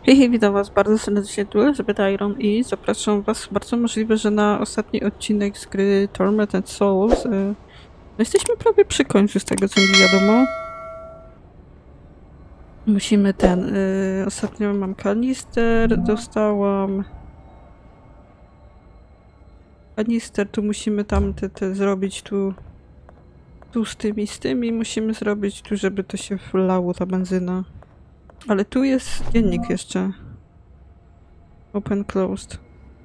Hej, hej, witam was bardzo serdecznie, tu Elizabeth Iron i zapraszam was, bardzo możliwe, że na ostatni odcinek z gry Torment and Souls. No jesteśmy prawie przy końcu, z tego co mi wiadomo. Musimy ostatnio mam kanister, dostałam kanister, tu musimy tam te zrobić, tu z tymi musimy zrobić, tu żeby to się wlało, ta benzyna. Ale tu jest dziennik jeszcze. Open, closed.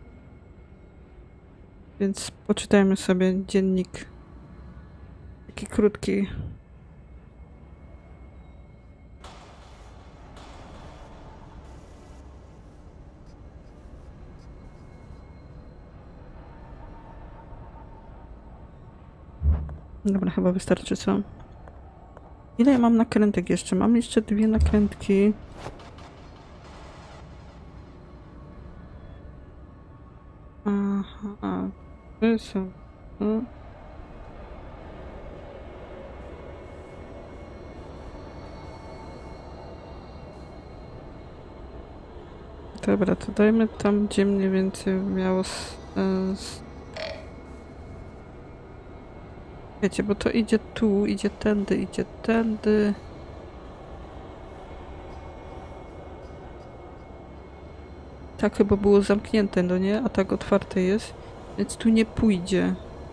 Więc poczytajmy sobie dziennik. Taki krótki. Dobra, chyba wystarczy, co? Ile ja mam nakrętek jeszcze? Mam jeszcze 2 nakrętki. Aha, to są... No. Dobra, to dajmy tam, gdzie mniej więcej miało sens. Wiecie, bo to idzie tu, idzie tędy, idzie tędy. Tak chyba było zamknięte, no nie? A tak otwarte jest. Więc tu nie pójdzie.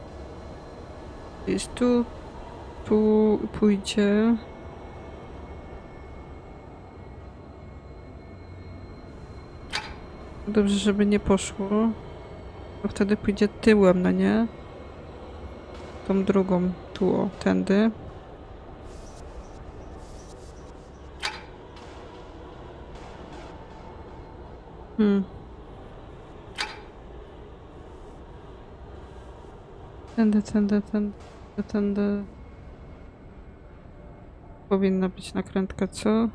Jest tu, tu pójdzie. Dobrze, żeby nie poszło. Bo wtedy pójdzie tyłem, no nie? Tą drugą, tu o, tędy. Tędy. Powinna być nakrętka, co?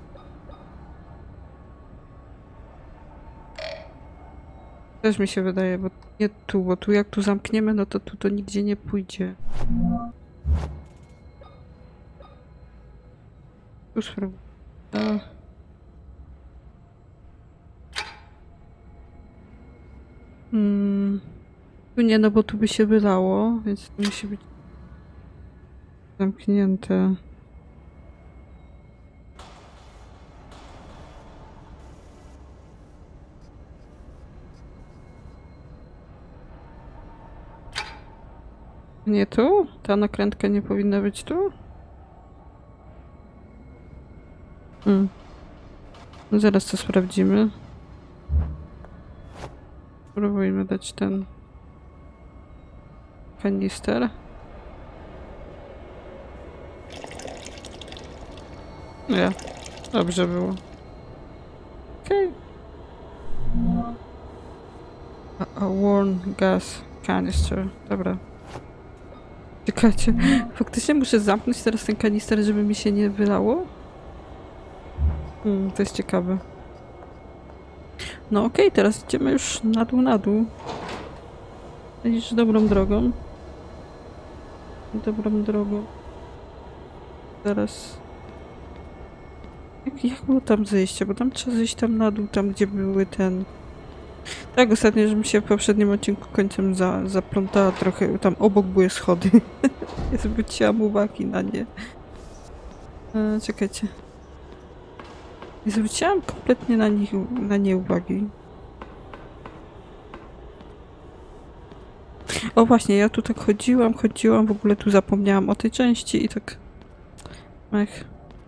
Też mi się wydaje, bo nie tu, bo tu jak tu zamkniemy, no to tu to nigdzie nie pójdzie. Tu spróbuję. Tu nie, no bo tu by się wylało, więc to musi być zamknięte. Nie tu? Ta nakrętka nie powinna być tu? No zaraz to sprawdzimy. Spróbujmy dać ten kanister. Nie, dobrze było. Okej. A worn gas canister. Dobra. Czekajcie, faktycznie muszę zamknąć teraz ten kanister, żeby mi się nie wylało? To jest ciekawe. No okej, teraz idziemy już na dół. Idziesz dobrą drogą. Dobrą drogą. Zaraz... Jak było tam zejście? Bo tam trzeba zejść tam na dół, tam gdzie były ten... Tak, ostatnio, żebym się w poprzednim odcinku końcem zaplątała trochę. Tam obok były schody. Ja zwróciłam uwagi na nie. Czekajcie. Nie zwróciłam kompletnie na nie uwagi. O właśnie, ja tu tak chodziłam, w ogóle tu zapomniałam o tej części i tak... Ech.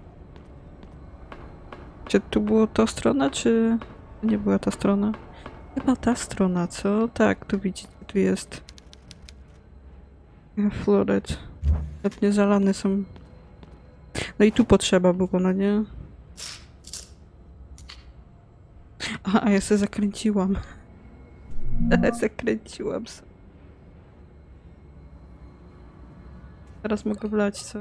Czy tu było ta strona, czy nie była ta strona? Chyba ta strona, co? Tak, tu widzicie, tu jest. Floret. Pewnie zalane są. No i tu potrzeba było, no nie? A ja się zakręciłam. Zakręciłam sobie. Teraz mogę wlać, co?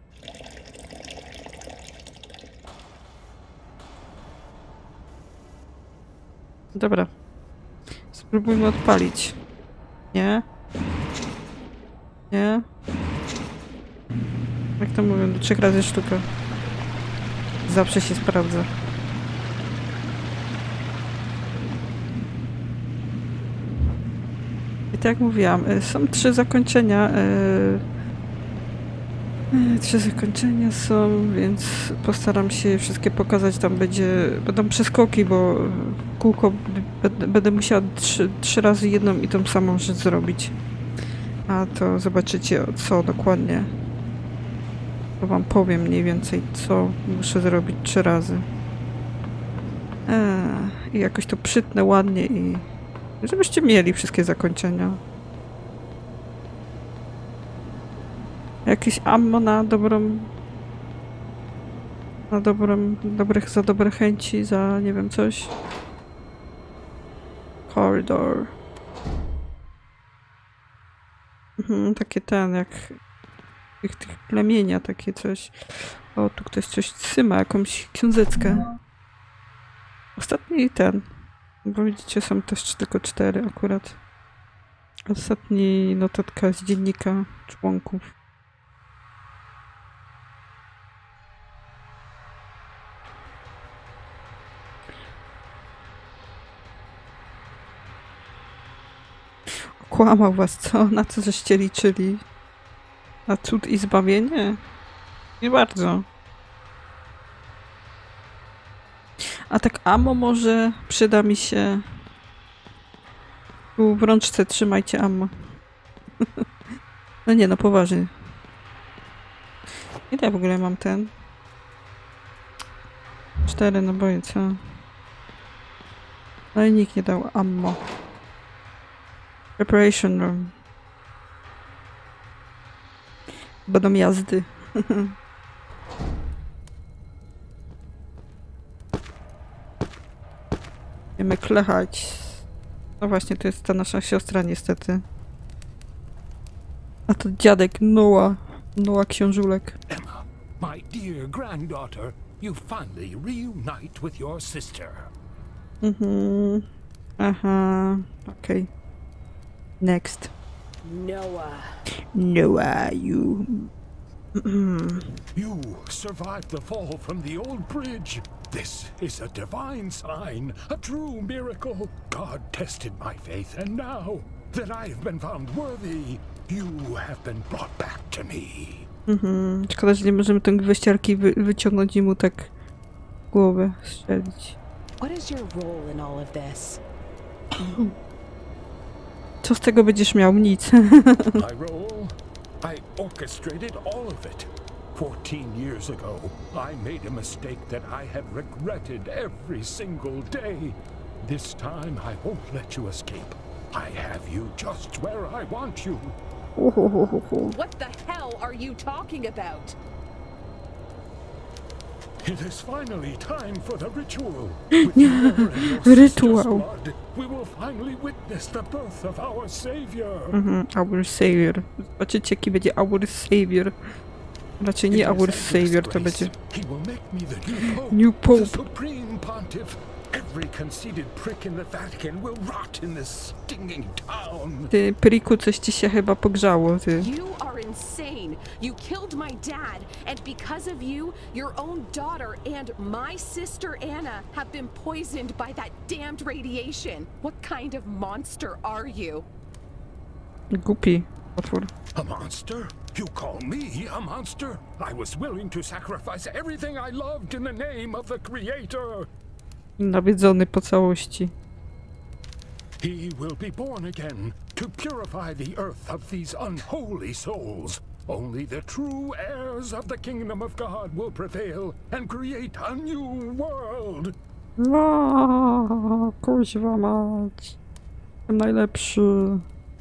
Dobra. Spróbujmy odpalić. Nie? Nie? Jak to mówią, do 3 razy sztuka. Zawsze się sprawdza. tak jak mówiłam, są 3 zakończenia. 3 zakończenia są, więc postaram się je wszystkie pokazać. Tam będą przeskoki, bo kółko będę musiała 3 razy jedną i tą samą rzecz zrobić. A to zobaczycie, co dokładnie. To wam powiem mniej więcej, co muszę zrobić 3 razy. I jakoś to przytnę ładnie i żebyście mieli wszystkie zakończenia. Jakieś ammo na dobrą... za dobre chęci, za nie wiem coś. Corridor. Takie jak... Tych plemienia, takie coś. O, tu ktoś coś trzyma, jakąś książeczkę. Ostatni bo widzicie, są też tylko 4 akurat. Ostatni notatka z dziennika członków. Okłamał was, co? Na co żeście liczyli? Na cud i zbawienie? Nie bardzo. A tak ammo może przyda mi się. Tu w rączce trzymajcie ammo. No nie, no poważnie. Ile w ogóle mam 4 naboje, co? No i nikt nie dał ammo. Preparation room. Będą jazdy. Będziemy klechać. No właśnie, to jest ta nasza siostra niestety. A to dziadek Noah. Noah książulek. Emma, my dear granddaughter, you finally reunite with your sister. Aha. Okej. Next. Noah, you... You survived the fall from the old bridge. This is a divine sign, a true miracle. God tested my faith, and now that I have been found worthy, you have been brought back to me. Szkoda, że nie możemy tej gweściarki wyciągnąć i mu tak głowę strzelić. What is your role in all of this? Co z tego będziesz miał? Nic. My role? I orchestrated all of it. 14 years ago, I made a mistake that I have regretted every single day. This time, I won't let you escape. I have you just where I want you. What the hell are you talking about? It is finally time for the ritual. With your and your sister's blood, we will finally witness the birth of our savior. Our savior. Zobaczycie, jaki będzie our savior. Raczej nie our savior, to będzie He will make me the new pope. The supreme pontiff. Every conceited prick in the Vatican will rot in this stinging town. Ty, Priku, coś ci się chyba pogrzało, ty. You are insane. You killed my dad, and because of you, your own daughter and my sister Anna have been poisoned by that damned radiation. What kind of monster are you? Głupi potwór. A monster? You call me a monster? I was willing to sacrifice everything I loved in the name of the Creator. Nawiedzony po całości. He will be born again to purify the earth of these unholy souls. Only the true heirs of the kingdom of God will prevail and create a new world. Kuźwa mać. Jestem najlepszy.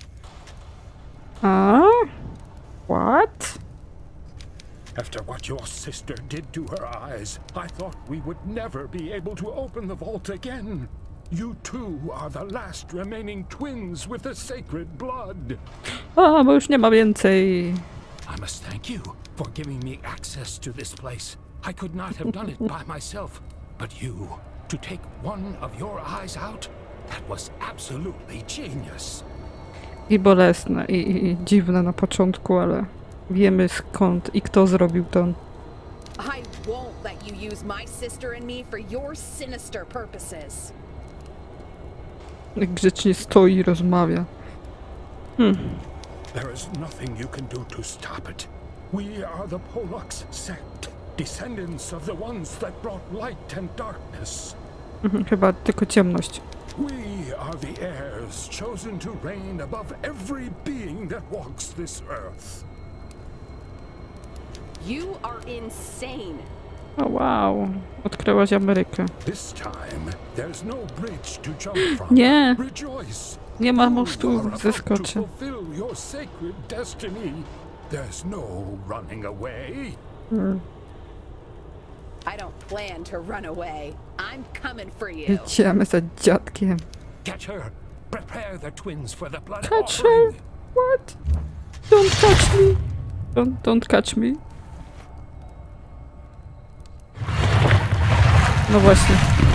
A? What? After what your sister did to her eyes, I thought we would never be able to open the vault again. You two are the last remaining twins with the sacred blood. A, bo już nie ma więcej. I must thank you for giving me access to this place. I could not have done it by myself, but you, to take one of your eyes out, that was absolutely genius. I bolesne, i dziwne na początku, ale wiemy skąd i kto zrobił to. I won't let you use my sister and me for your sinister purposes. Jak grzecznie stoi i rozmawia. There is nothing you can do to stop it. We are the Polux sect, descendants of the ones that brought light and darkness. Chyba tylko ciemność. We are the heirs chosen to reign above every being that walks this earth. You are insane. O wow, odkryłaś Amerykę. This time, there's no bridge to jump from. Nie, Rejoice. nie ma You mostu, are about to zeskoczę. fulfill your sacred destiny. There's no running away. I don't plan to run away. I'm coming for you. Idziemy za dziadkiem. Catch her. Prepare the twins for the blood Catch her? offering. What? Don't touch me. Don't catch me. No właśnie.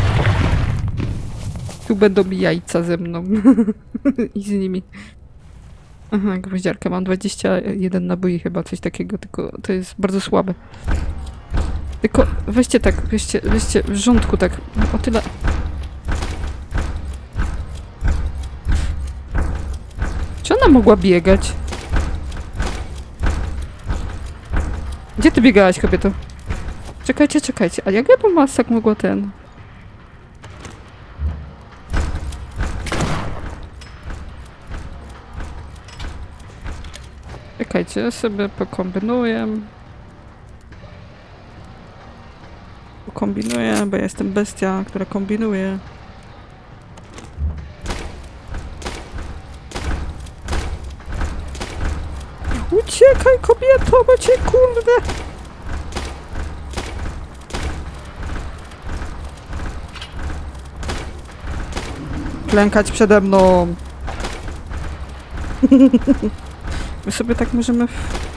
Tu będą jajca ze mną. I z nimi. Aha, gwoździarka. Mam 21 naboi chyba, coś takiego, tylko to jest bardzo słabe. Tylko weźcie tak, weźcie w rządku tak, o tyle. Czy ona mogła biegać? Gdzie ty biegałaś, kobieto? Czekajcie, a jak ja bym was tak mogła ten... Czekajcie, ja sobie pokombinuję. Kombinuję, bo ja jestem bestia, która kombinuje. Uciekaj, kobieto, bo cię kurde! Klękać przede mną! My sobie tak możemy...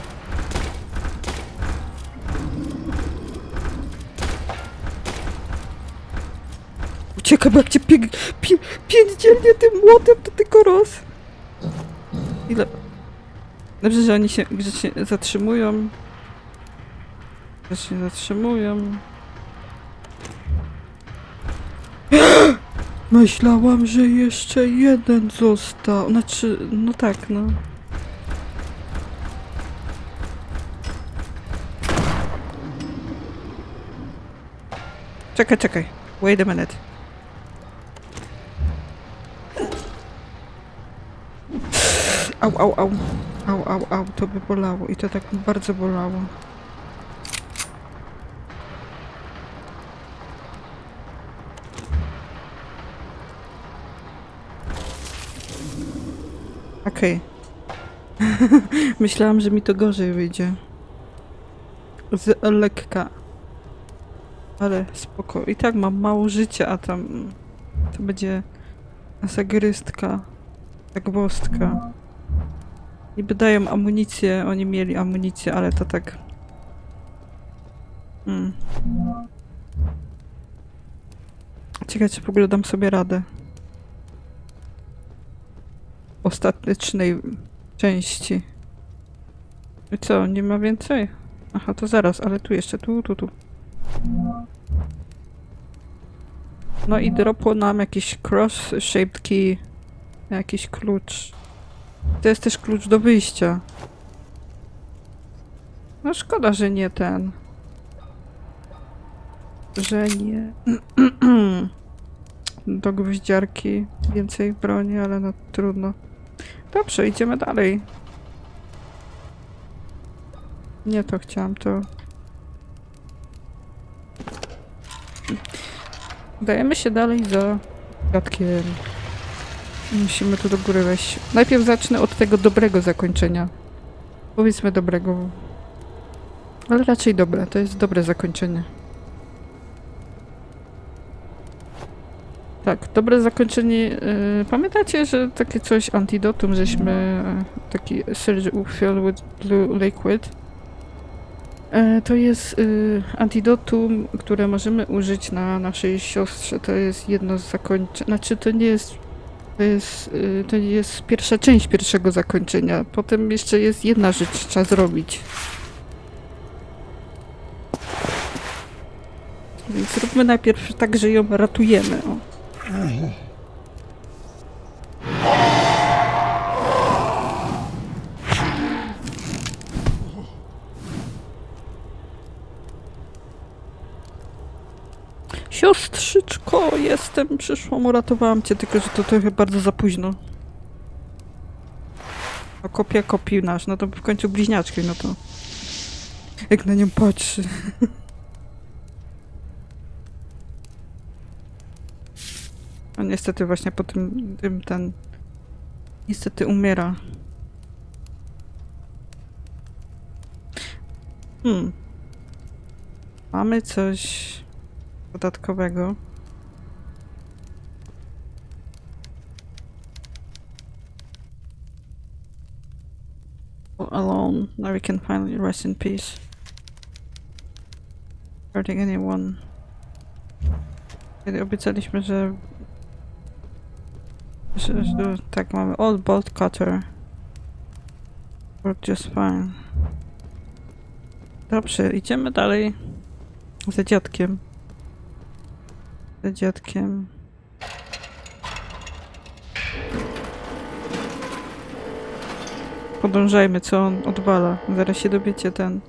Uciekaj, bo jak cię pięćdzielnie tym młotem, to tylko roz. Ile... Dobrze, że oni się grzecznie zatrzymują. Myślałam, że jeszcze jeden został. Znaczy, no tak, no. Czekaj. Wait a minute. Au, to by bolało i to tak bardzo bolało. Okej. Myślałam, że mi to gorzej wyjdzie. Z lekka. Ale spoko. I tak mam mało życia, a tam to będzie zagrystka. Zagwozdka. Niby dają amunicję, oni mieli amunicję, ale to tak... Ciekawe, czy w ogóle dam sobie radę. Ostatecznej części. I co, nie ma więcej? Aha, to zaraz, ale tu jeszcze, tu. No i dropło nam jakiś cross-shaped key. Jakiś klucz. To jest też klucz do wyjścia. No szkoda, że nie ten. Że nie. Do gwoździarki więcej broni, ale no trudno. Dobrze, idziemy dalej. Nie to chciałam, to... Dajemy się dalej za dziadkiem. Musimy tu do góry wejść. Najpierw zacznę od tego dobrego zakończenia. Powiedzmy dobrego. Ale raczej dobre. To jest dobre zakończenie. Tak, dobre zakończenie. Pamiętacie, że takie coś antidotum, żeśmy taki surge filled with blue liquid. To jest antidotum, które możemy użyć na naszej siostrze. To jest jedno z zakończeń. Znaczy to nie jest... To jest pierwsza część pierwszego zakończenia. Potem jeszcze jest jedna rzecz, trzeba zrobić. Więc zróbmy najpierw tak, że ją ratujemy. O. Siostrzyczko, jestem, przyszłam, uratowałam cię, tylko że to trochę bardzo za późno. A kopia kopii nasz, no to w końcu bliźniaczki, no to... Jak na nią patrzy. A niestety właśnie po tym ten... Niestety umiera. Mamy coś dodatkowego. Alone. Now we can finally rest in peace. Hurting anyone. Kiedy obiecaliśmy, że tak, mamy old bolt cutter. Work just fine. Dobrze, idziemy dalej za dziadkiem. Za dziadkiem. Podążajmy, co on odwala. Zaraz się dowiecie ten...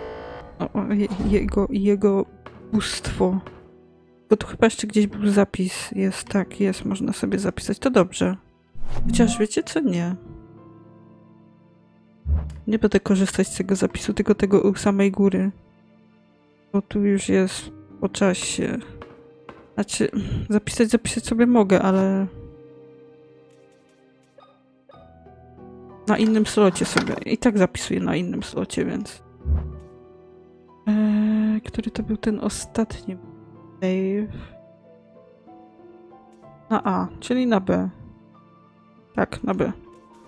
jego bóstwo. Bo tu chyba jeszcze gdzieś był zapis. Jest, tak, jest, można sobie zapisać. To dobrze. Chociaż wiecie co? Nie. Nie będę korzystać z tego zapisu, tylko tego u samej góry. Bo tu już jest po czasie. Znaczy, zapisać sobie mogę, ale... Na innym slocie sobie. I tak zapisuję na innym slocie, więc... który to był ten ostatni? Dave. Na A, czyli na B. Tak, na B.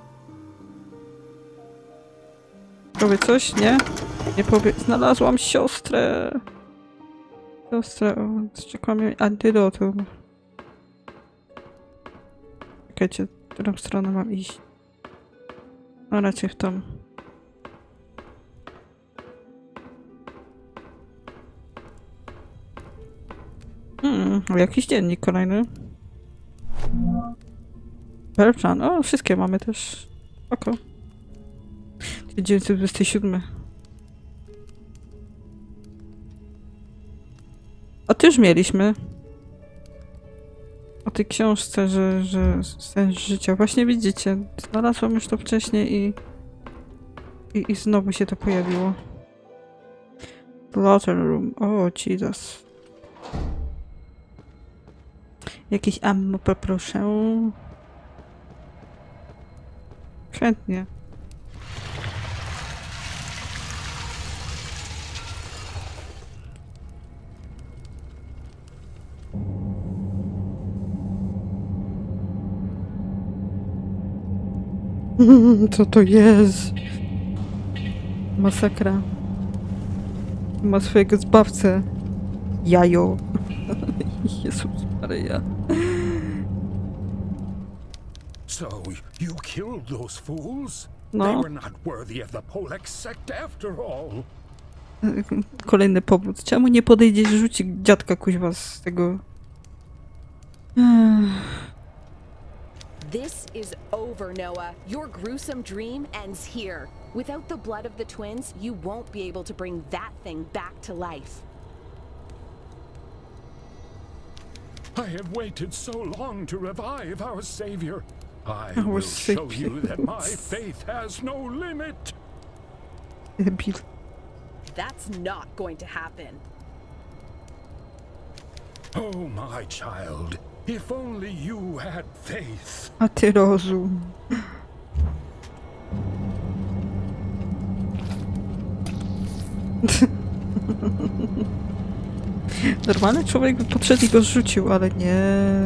Powie coś? Nie? Nie powie. Znalazłam siostrę! Siostrę, czekam jej antidotum. Czekajcie, w którą stronę mam iść? No raczej w tą. Jakiś dziennik kolejny. Bertrand. O, wszystkie mamy też. Oko. 1927. A ty już mieliśmy. O tej książce, że sens życia. Właśnie widzicie, znalazłam już to wcześniej i znowu się to pojawiło. Slaughter room. O, Jesus. Jakieś ammo poproszę. Chętnie. Co to jest? Masakra. Ma swojego zbawcę. Jajo. Jezus Maria. So, you killed those fools? No. They were not worthy of the Polek sect after all. Kolejny powód. Czemu nie podejdziesz rzucić dziadka kuźwa z tego... This is over, Noah. Your gruesome dream ends here. Without the blood of the twins, you won't be able to bring that thing back to life. I have waited so long to revive our Savior. I will show you that my faith has no limit. That's not going to happen. Oh, my child. If only you had faith. A ty rozum. Normalny człowiek by podszedł i go zrzucił, ale nie.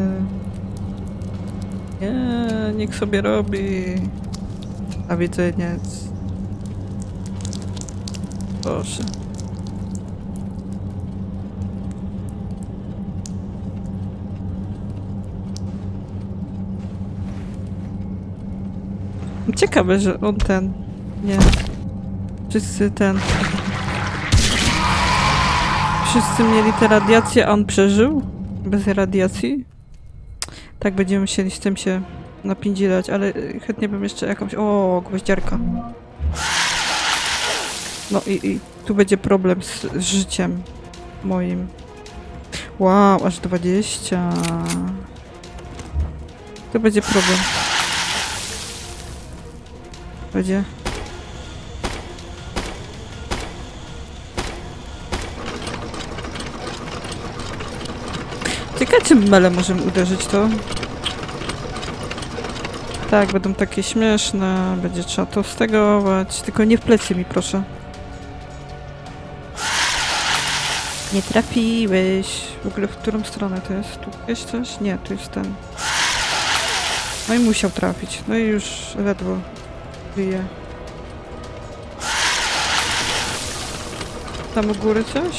Nie, niech sobie robi. A widzeniec. Proszę. Ciekawe, że on ten... Nie. Wszyscy ten... Wszyscy mieli te radiacje, a on przeżył? Bez radiacji? Tak, będziemy musieli z tym się napindzilać, ale chętnie bym jeszcze jakąś... O, gwoździarka. No i tu będzie problem z życiem moim. Wow, aż 20. To będzie problem. Będzie. Ciekawe, czy mele możemy uderzyć to. Tak, będą takie śmieszne. Będzie trzeba to stegować. Tylko nie w plecy mi, proszę. Nie trafiłeś. W ogóle w którą stronę to jest? Tu jest coś? Nie, tu jest ten. No i musiał trafić. No i już ledwo wyje. Tam u góry coś?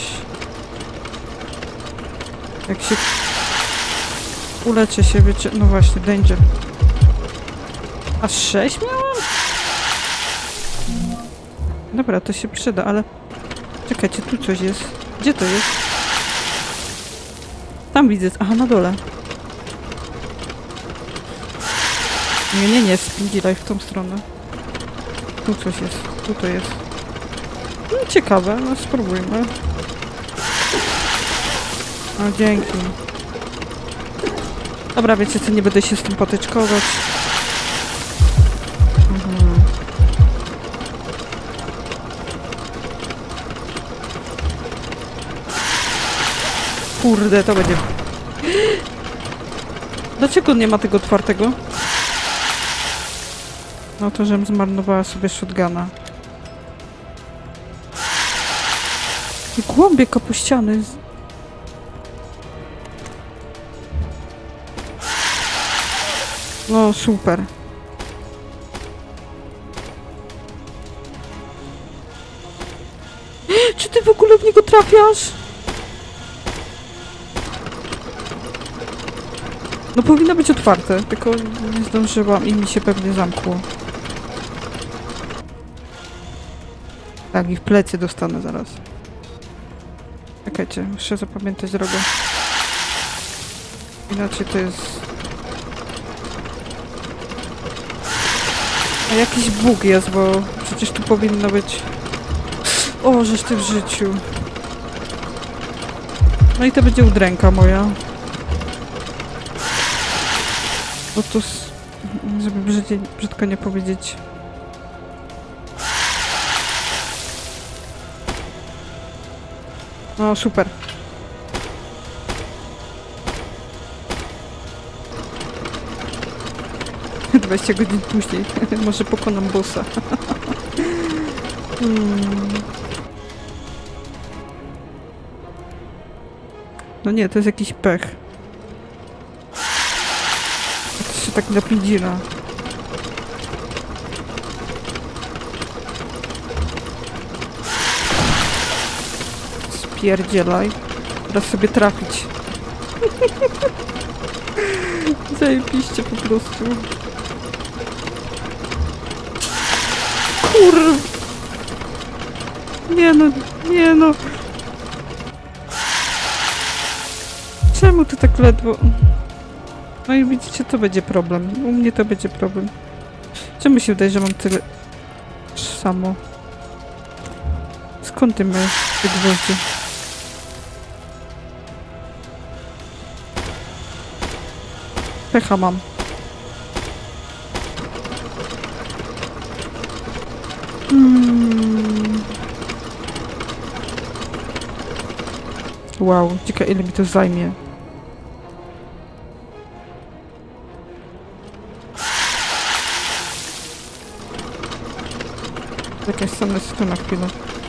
Jak się... Uleczę się, wiecie... No właśnie, danger. Aż 6 miałam? Dobra, to się przyda, ale... Czekajcie, tu coś jest. Gdzie to jest? Tam widzę. Aha, na dole. Nie, Speedy w tą stronę. Tu coś jest. Tu to jest. No, ciekawe, no spróbujmy. O, dzięki. Dobra, wiecie co, nie będę się z tym potyczkować. Kurde, to będzie... Dlaczego nie ma tego otwartego? No to, żebym zmarnowała sobie shotguna. I głąbie kapuściany. No super. Czy ty w ogóle w niego trafiasz? No powinno być otwarte, tylko nie zdążyłam i mi się pewnie zamkło. Tak, i w plecy dostanę zaraz. Czekajcie, muszę zapamiętać drogę. Inaczej to jest... A jakiś bóg jest, bo przecież tu powinno być... O, żeż ty w życiu. No i to będzie udręka moja. Bo to... Żeby brzydko nie powiedzieć... No, super. Hmm. 20 godzin później. Może pokonam bossa. No nie, to jest jakiś pech. To się tak napędzila. Spierdzielaj. Teraz sobie trafić. Zajebiście po prostu. Kurw. Nie no, nie no. Czemu ty tak ledwo? No i widzicie, to będzie problem. U mnie to będzie problem. Czemu się wydaje, że mam tyle samo? Skąd ty masz te gwoździe? Pecha mam. Wow, ciekawe ile mi to zajmie. Jakaś stanę tu na chwilę.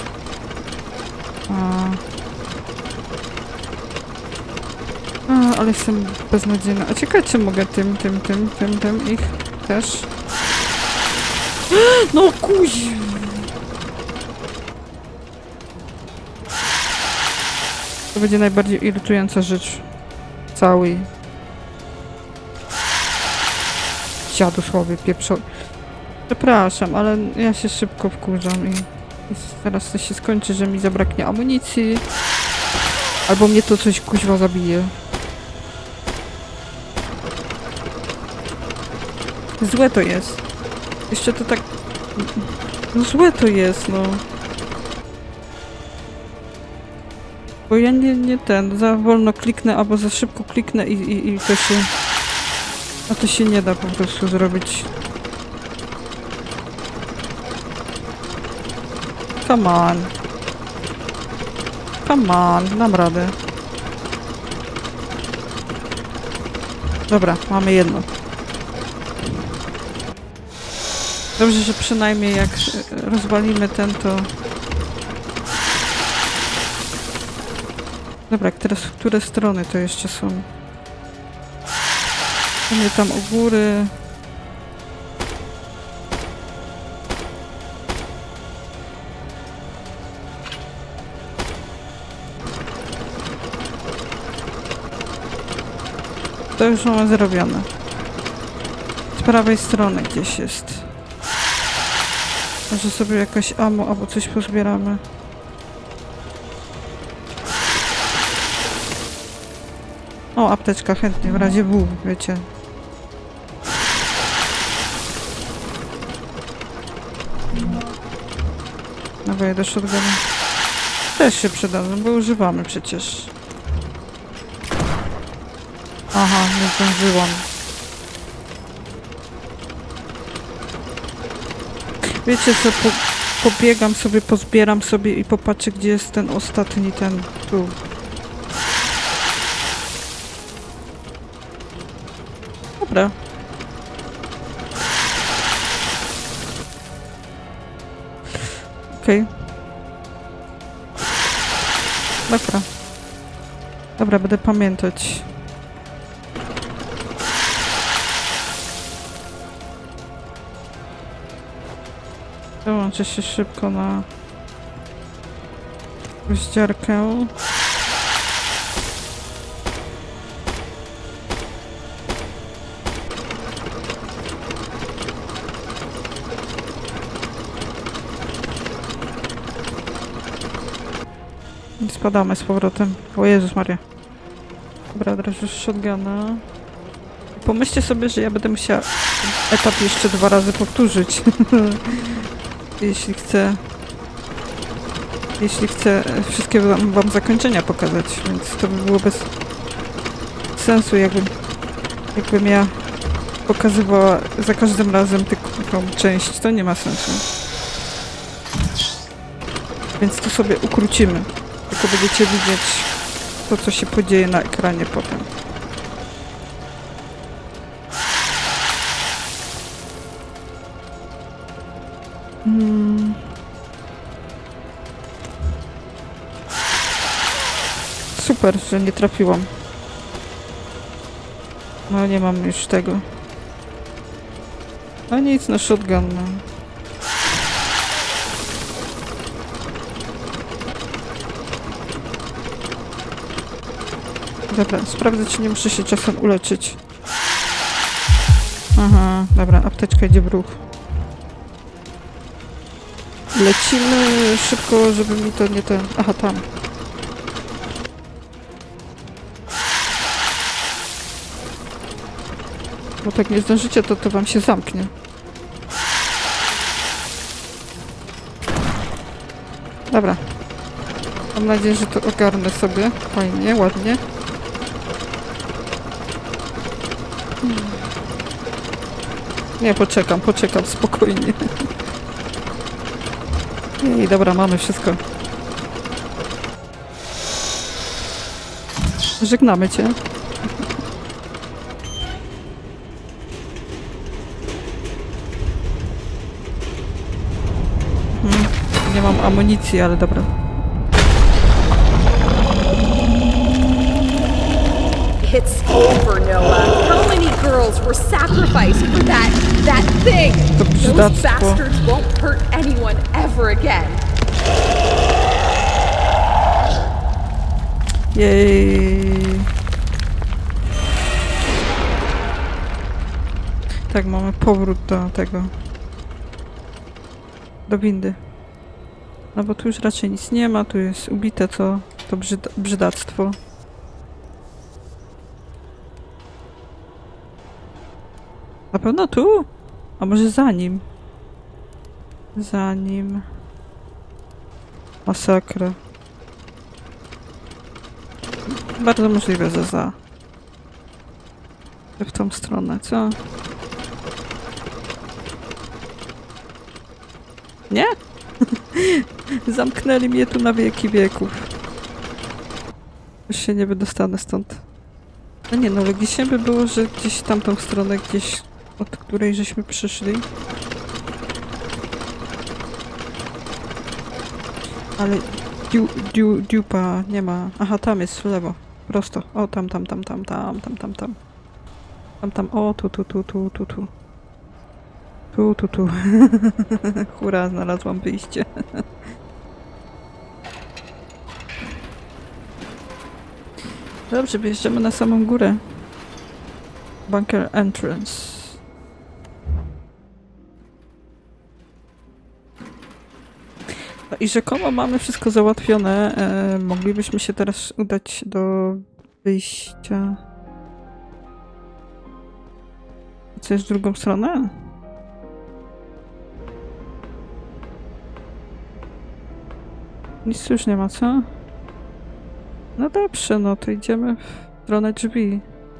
Ale jestem beznadziejna. A ciekawe, czy mogę tym ich też? No kuź! To będzie najbardziej irytująca rzecz całej. Dziadusłowie pieprzo... Przepraszam, ale ja się szybko wkurzam i zaraz to się skończy, że mi zabraknie amunicji. Albo mnie to coś kuźwa zabije. Złe to jest. Jeszcze to tak... No złe to jest, no. Bo ja nie ten, za wolno kliknę albo za szybko kliknę i to się... A to się nie da po prostu zrobić. Come on. Come on, dam radę. Dobra, mamy jedno. Dobrze, że przynajmniej jak rozwalimy ten, to... Dobra, teraz w które strony to jeszcze są? Mamy tam u góry. To już mamy zrobione. Z prawej strony gdzieś jest. Może sobie jakaś ammo albo coś pozbieramy. O, apteczka chętnie, w razie W, wiecie. Naboje do shotguna. Też się przydadzą, bo używamy przecież. Aha, nie zdążyłam. Wiecie co, pobiegam sobie, pozbieram sobie i popatrzę, gdzie jest ten ostatni, ten tu. Dobra. Okej. Dobra. Dobra, będę pamiętać. Dołączę się szybko na rozdziarkę. I spadamy z powrotem. O Jezus Maria. Dobra, teraz już shotguna. Pomyślcie sobie, że ja będę musiała etap jeszcze 2 razy powtórzyć. Jeśli chcę wszystkie wam zakończenia pokazać, więc to by było bez sensu, jakbym ja pokazywała za każdym razem taką część, to nie ma sensu. Więc to sobie ukrócimy, tylko będziecie widzieć to, co się podzieje na ekranie potem. Super, że nie trafiłam. No nie mam już tego. No nic, no shotgun. No. Dobra, sprawdzę, czy nie muszę się czasem uleczyć. Aha, dobra, apteczka idzie w ruch. Lecimy szybko, żeby mi to nie ten... Aha, tam. Bo tak nie zdążycie, to wam się zamknie. Dobra. Mam nadzieję, że to ogarnę sobie. Fajnie, ładnie. Nie, poczekam, spokojnie. I dobra, mamy wszystko. Żegnamy cię. Nie mam amunicji, ale dobra. It's over, Noah. How many girls were sacrificed for that thing? Those bastards won't hurt anyone ever again. Jej. Tak, mamy powrót do tego. Do windy. No bo tu już raczej nic nie ma, tu jest ubite to brzydactwo. Na pewno tu? A może za nim? Za nim. Masakra. Bardzo możliwe, że za. W tą stronę, co? Nie? Zamknęli mnie tu na wieki wieków. Już się nie wydostanę stąd. No nie, no logicznie by było, że gdzieś tamtą stronę, gdzieś od której żeśmy przyszli. Ale dupa nie ma. Aha, tam jest w lewo. Prosto. O, tam. O, tu. Tu. Hurra, znalazłam wyjście. Dobrze, wyjeżdżamy na samą górę. Bunker entrance. No i rzekomo mamy wszystko załatwione. Moglibyśmy się teraz udać do wyjścia. Co jest w drugą stronę? Nic tu już nie ma, co? No dobrze, no to idziemy w stronę drzwi.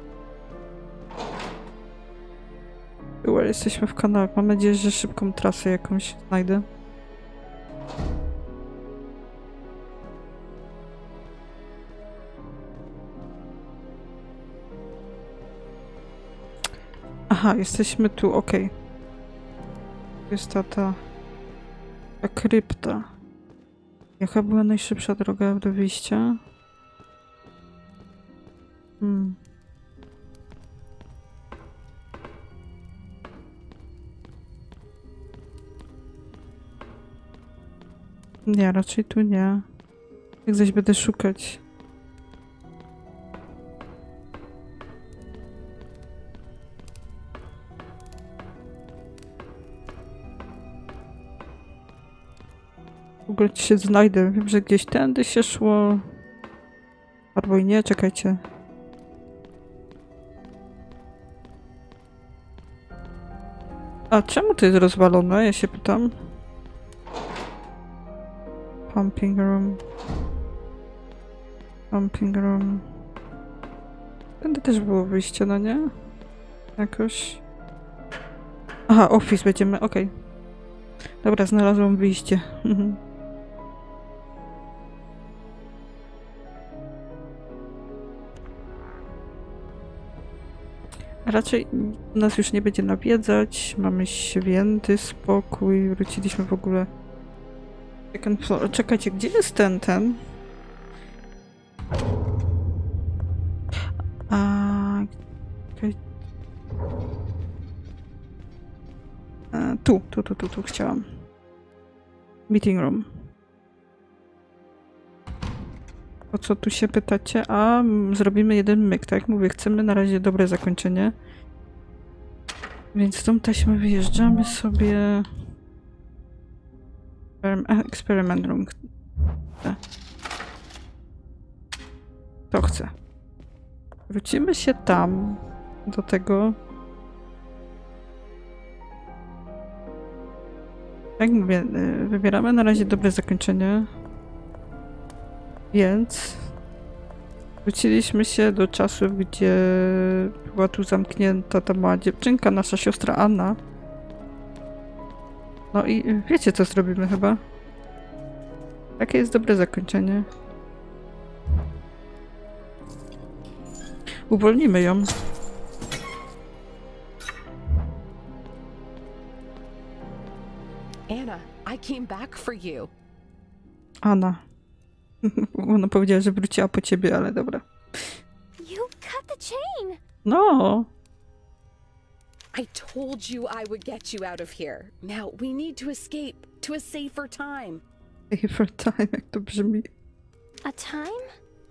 Jesteśmy w kanałach. Mam nadzieję, że szybką trasę jakąś znajdę. Aha, jesteśmy tu, okej. Jest ta krypta. Jaka była najszybsza droga do wyjścia? Nie, raczej tu nie. Jak zaś będę szukać. W ogóle się znajdę. Wiem, że gdzieś tędy się szło. Albo i nie, czekajcie. A czemu to jest rozwalone? Ja się pytam. Pumping room. Tędy też było wyjście, no nie? Jakoś. Aha, office będziemy, okej. Dobra, znalazłam wyjście. Raczej nas już nie będzie nawiedzać. Mamy święty spokój. Wróciliśmy w ogóle. Czekajcie, gdzie jest ten? Tu chciałam. Meeting room. O co tu się pytacie? A, zrobimy jeden myk, tak jak mówię, chcemy na razie dobre zakończenie. Więc tą taśmę wyjeżdżamy sobie... Experiment room. To chcę. Wrócimy się tam, do tego. Jak mówię, wybieramy na razie dobre zakończenie. Więc wróciliśmy się do czasów, gdzie była tu zamknięta ta mała dziewczynka, nasza siostra Anna. No i wiecie, co zrobimy chyba? Takie jest dobre zakończenie. Uwolnimy ją. Anna, I came back for you. Anna. Ona powiedziała, że wróciła po ciebie, ale dobra. You cut the chain. No. I told you I would get you out of here. Now we need to escape to a safer time. Safer time, jak to brzmi. A time?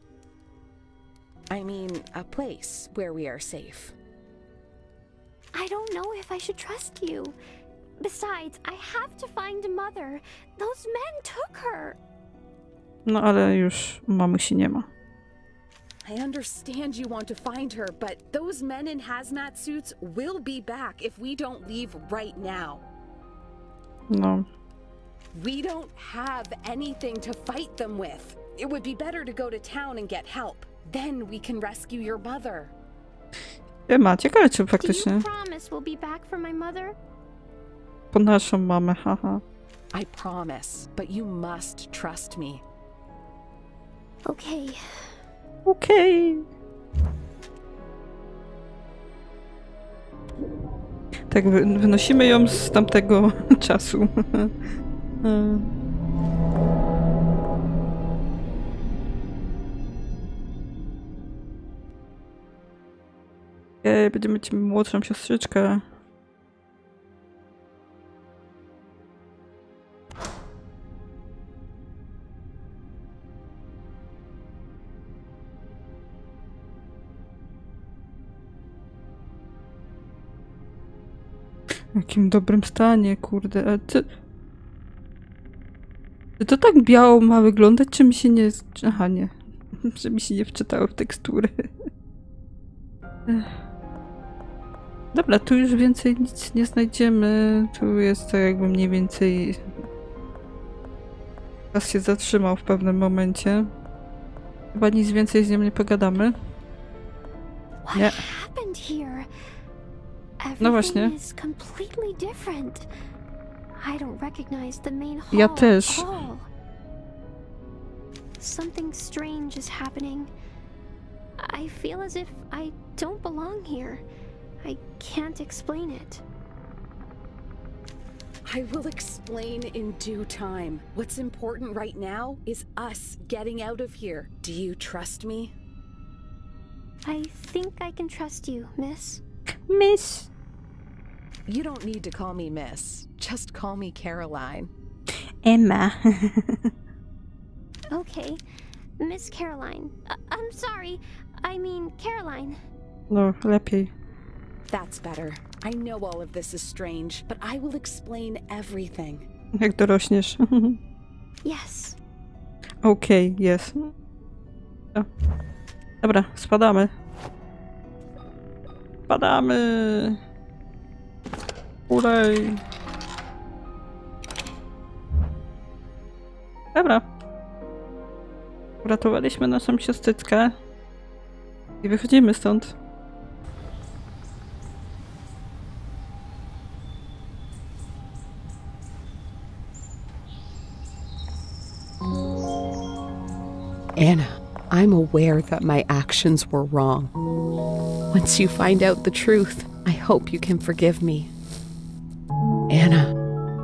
I mean, a place where we are safe. I don't know if I should trust you. Besides, I have to find Mother. Those men took her. No ale już mamusi nie ma. I understand you want to find her, but those men in hazmat suits will be back if we don't leave right now. No. We don't have anything to fight them with. It would be better to go to town and get help. Then we can rescue your mother. Ma, ciekawe czy Do faktycznie you promise we'll be back for my mother? po naszą mamę, haha. I promise, but you must trust me. Okay. Okej. Tak, wynosimy ją z tamtego czasu. Będziemy mieć młodszą siostrzyczkę. W jakim dobrym stanie, kurde. A ty... Czy to tak biało ma wyglądać, czy mi się nie... Aha, nie. Że mi się nie wczytało w tekstury. Dobra, tu już więcej nic nie znajdziemy. Tu jest tak jakby mniej więcej... Czas się zatrzymał w pewnym momencie. Chyba nic więcej z nią nie pogadamy. What Nie. happened here? No właśnie. Everything is completely different. I don't recognize the main hall Ja też. at all. Something strange is happening. I feel as if I don't belong here. I can't explain it. I will explain in due time. What's important right now is us getting out of here. Do you trust me? I think I can trust you, miss. Miss. You don't need to call me Miss. Just call me Caroline. Emma. Okay. Miss Caroline. I'm sorry. I mean, Caroline. No, lepiej. That's better. I know all of this is strange, but I will explain everything. Jak dorośniesz. Yes. Okej, jest. O. Dobra, spadamy. Spadamy. Ulej. Dobra. Uratowaliśmy naszą siostryczkę. I wychodzimy stąd. Anna, I'm aware that my actions were wrong. Once you find out the truth, I hope you can forgive me. Anna.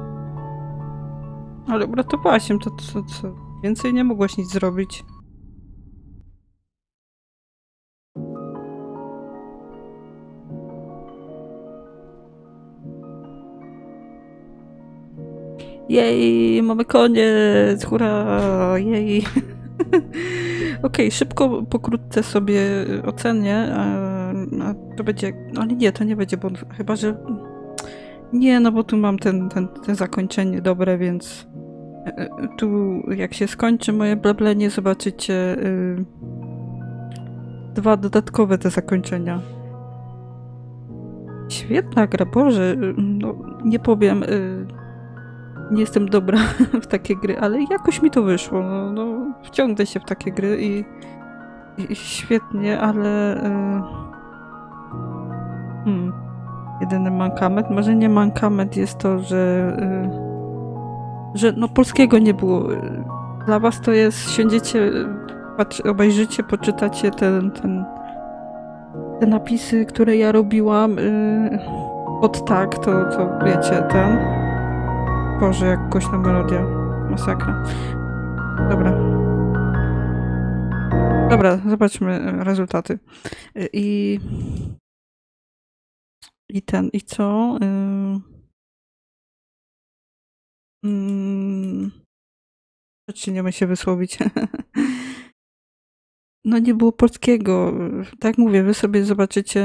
Ale uratowałaś ją, to co? Więcej nie mogłaś nic zrobić. Jej, mamy koniec, hurra, jej. Okej, szybko, pokrótce sobie ocenię, a to będzie, ale nie, to nie będzie, bo chyba, że nie, no bo tu mam te zakończenie dobre, więc tu jak się skończy moje blablenie, zobaczycie dwa dodatkowe te zakończenia. Świetna gra, Boże, no nie powiem, nie jestem dobra w takie gry, ale jakoś mi to wyszło. No, wciągnę się w takie gry i świetnie, ale jedyny mankament, może nie mankament jest to, że no polskiego nie było. Dla was to jest, siądziecie, obejrzycie, poczytacie te napisy, które ja robiłam od tak, to wiecie, Boże, jak głośna melodia. Masakra. Dobra, zobaczmy rezultaty. I co? Nie umiem się wysłowić. No nie było polskiego. Tak mówię, wy sobie zobaczycie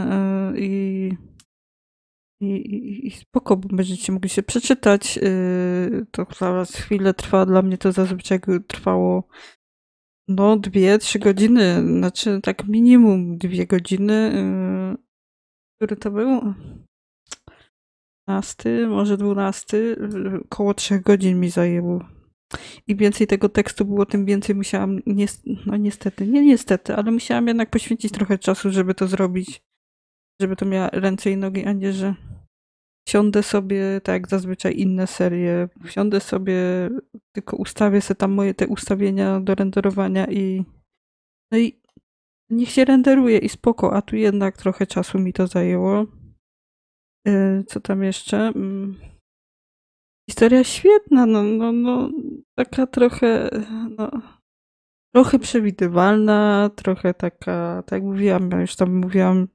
i spoko, bo będziecie mogli się przeczytać. To zaraz chwilę trwa. Dla mnie to zazwyczaj trwało 2-3 godziny. Znaczy tak minimum 2 godziny. Który to był? 12, może 12. Koło 3 godzin mi zajęło. im więcej tego tekstu było, tym więcej musiałam, no niestety, nie niestety, ale musiałam jednak poświęcić trochę czasu, żeby to zrobić, żeby to miało ręce i nogi, a nie, że siądę sobie, tak jak zazwyczaj inne serie, siądę sobie, tylko ustawię sobie tam moje te ustawienia do renderowania no i niech się renderuje i spoko, a tu jednak trochę czasu mi to zajęło. Co tam jeszcze? Historia świetna, no, taka trochę, no, trochę przewidywalna, trochę taka, tak jak mówiłam, ja już tam mówiłam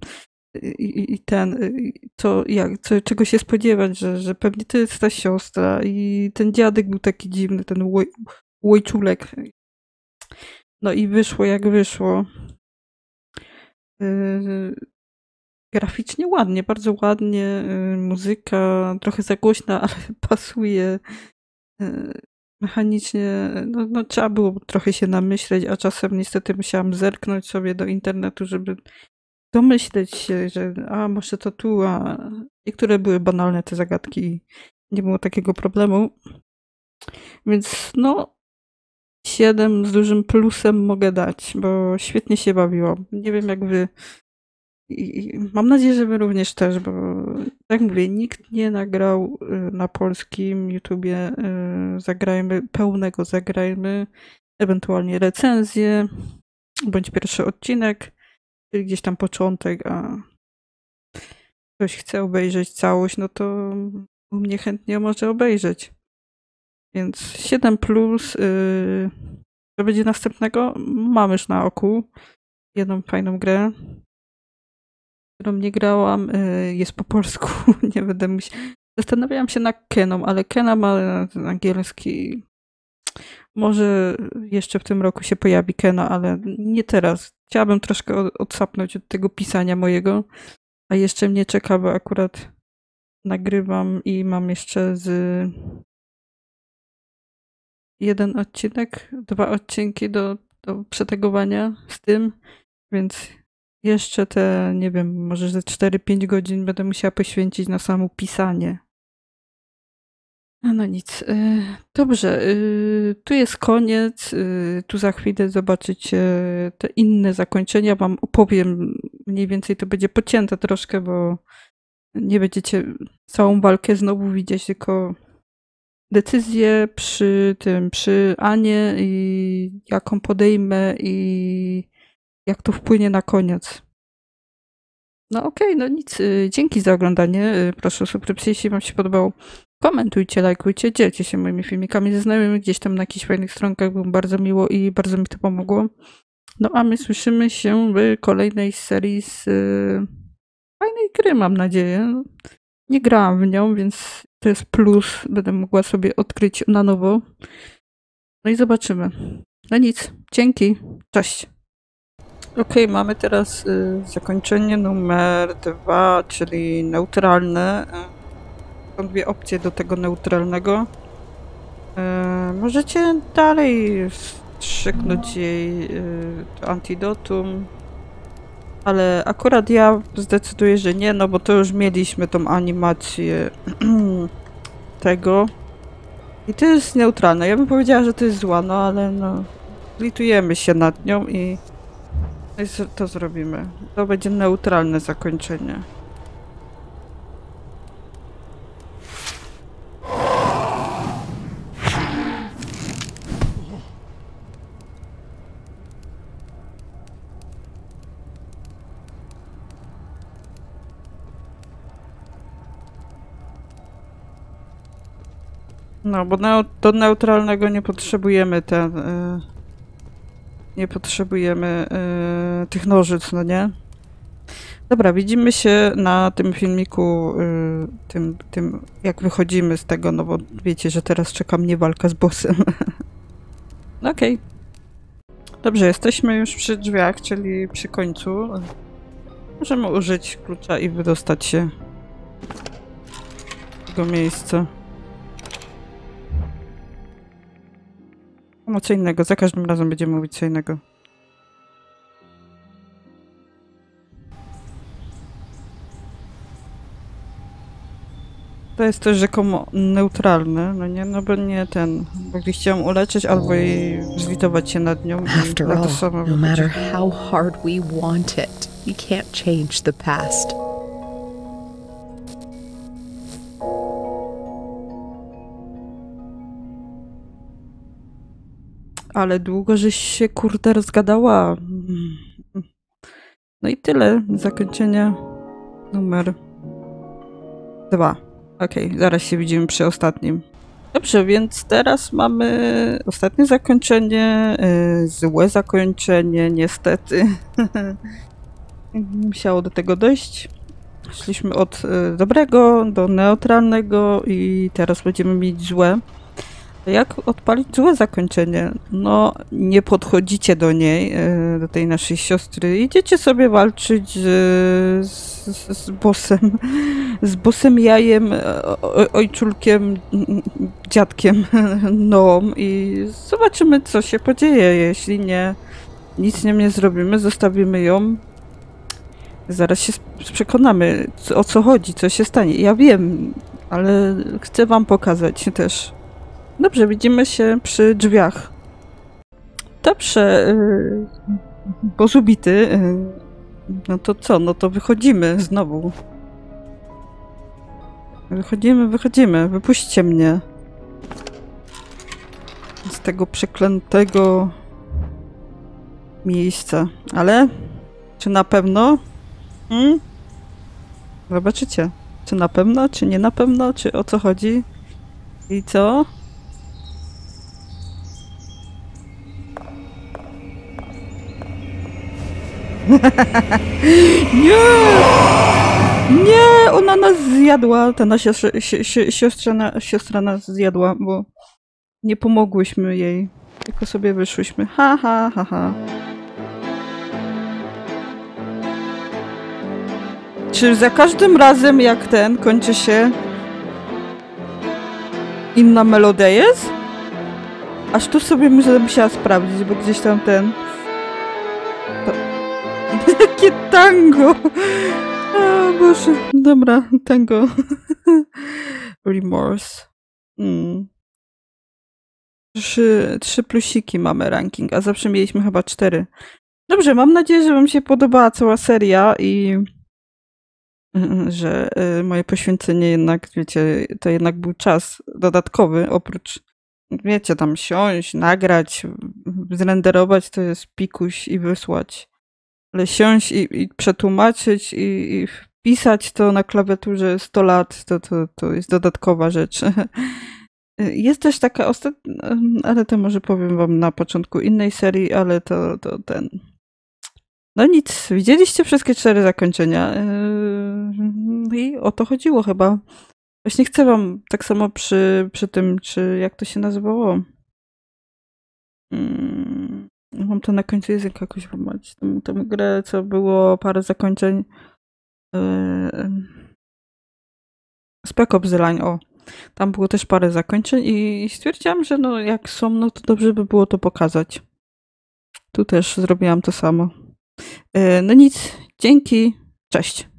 czego się spodziewać, że pewnie to jest ta siostra i ten dziadek był taki dziwny, ten łojczulek. No i wyszło jak wyszło. Graficznie ładnie, bardzo ładnie, muzyka trochę za głośna, ale pasuje. Mechanicznie, no trzeba było trochę się namyśleć, a czasem niestety musiałam zerknąć sobie do internetu, żeby domyśleć się, że może to tu, a niektóre były banalne te zagadki, nie było takiego problemu. Więc no 7 z dużym plusem mogę dać, bo świetnie się bawiłam. Nie wiem jak wy. I mam nadzieję, że wy również też, bo tak mówię, nikt nie nagrał na polskim YouTubie pełnego zagrajmy, ewentualnie recenzję, bądź pierwszy odcinek, czyli gdzieś tam początek, a ktoś chce obejrzeć całość, no to u mnie chętnie może obejrzeć. Więc 7 plus, co będzie następnego? Mam już na oku jedną fajną grę, którą nie grałam, jest po polsku, nie będę zastanawiałam się nad Keną, ale Kena ma angielski. Może jeszcze w tym roku się pojawi Kena, ale nie teraz. Chciałabym troszkę odsapnąć od tego pisania mojego, a jeszcze mnie czeka, bo akurat nagrywam i mam jeszcze jeden odcinek, 2 odcinki do przetegowania z tym, więc jeszcze te, nie wiem, może ze 4-5 godzin będę musiała poświęcić na samo pisanie. No nic. Dobrze, tu jest koniec. Tu za chwilę zobaczycie te inne zakończenia. Wam opowiem, mniej więcej to będzie pocięte troszkę, bo nie będziecie całą walkę znowu widzieć, tylko decyzję przy Anie i jaką podejmę i jak to wpłynie na koniec. No okej, no nic. Dzięki za oglądanie. Proszę o subskrypcję, jeśli wam się podobało. Komentujcie, lajkujcie, dzielcie się moimi filmikami ze znajomymi gdzieś tam na jakichś fajnych stronkach. Było bardzo miło i bardzo mi to pomogło. No a my słyszymy się w kolejnej serii z fajnej gry, mam nadzieję. Nie grałam w nią, więc to jest plus. Będę mogła sobie odkryć na nowo. No i zobaczymy. No nic, dzięki, cześć. Okej, mamy teraz zakończenie numer 2, czyli neutralne. Są 2 opcje do tego neutralnego. Możecie dalej wstrzyknąć jej antidotum, ale akurat ja zdecyduję, że nie, no bo to już mieliśmy tą animację tego. I to jest neutralne. Ja bym powiedziała, że to jest zła, no ale no litujemy się nad nią i to zrobimy. To będzie neutralne zakończenie. No, bo do neutralnego nie potrzebujemy nie potrzebujemy tych nożyc, no nie? Dobra, widzimy się na tym filmiku, tym jak wychodzimy z tego, no bo wiecie, że teraz czeka mnie walka z bossem. Okej. Dobrze, jesteśmy już przy drzwiach, czyli przy końcu. Możemy użyć klucza i wydostać się z tego miejsca. Co innego, za każdym razem będziemy mówić co innego. To jest też rzekomo neutralne, no nie? No bo nie ten... Bo gdy chciałam uleczyć albo jej zlitować się nad nią i After na to all, samo no wychodzi. matter how hard we want it, we can't change the past. Ale długo żeś się, kurde, rozgadała. No i tyle. Zakończenie numer 2. Okej, zaraz się widzimy przy ostatnim. Dobrze, więc teraz mamy ostatnie zakończenie. Złe zakończenie, niestety. Musiało do tego dojść. Szliśmy od dobrego do neutralnego i teraz będziemy mieć złe. Jak odpalić złe zakończenie? No, nie podchodzicie do niej, do tej naszej siostry. Idziecie sobie walczyć z bossem. Z bossem jajem, ojczulkiem, dziadkiem Noą i zobaczymy, co się podzieje. Jeśli nie, nic nie zrobimy, zostawimy ją. Zaraz się przekonamy, o co chodzi, co się stanie. Ja wiem, ale chcę wam pokazać też. Dobrze, widzimy się przy drzwiach. Dobrze, boss ubity. No to co? No to wychodzimy znowu. Wychodzimy. Wypuśćcie mnie. Z tego przeklętego miejsca. Ale czy na pewno? Zobaczycie. Czy na pewno, czy nie na pewno, czy o co chodzi? I co? Nie! Nie! Ona nas zjadła! Ta nasza siostra nas zjadła, bo nie pomogłyśmy jej. Tylko sobie wyszłyśmy. Ha, ha, ha, ha. Czy za każdym razem jak ten kończy się inna melodia jest? Aż tu sobie musiała sprawdzić, bo gdzieś tam ten... Jakie tango! O Boże, dobra, tango. Remorse. 3 plusiki mamy ranking, a zawsze mieliśmy chyba 4. Dobrze, mam nadzieję, że wam się podobała cała seria i że moje poświęcenie jednak, wiecie, to jednak był czas dodatkowy, oprócz, wiecie, tam siąść, nagrać, zrenderować, to jest pikuś i wysłać. Ale siąść i przetłumaczyć i wpisać to na klawiaturze 100 lat, to jest dodatkowa rzecz. Jest też taka ostatnia, ale to może powiem wam na początku innej serii, ale to ten... No nic, widzieliście wszystkie 4 zakończenia i o to chodziło chyba. Właśnie chcę wam tak samo przy tym, czy jak to się nazywało. Mam to na końcu języka jakoś wymać. Tą grę, co było parę zakończeń. Spec Ops The Line, o. Tam było też parę zakończeń i stwierdziłam, że no jak są, no to dobrze by było to pokazać. Tu też zrobiłam to samo. No nic, dzięki, cześć.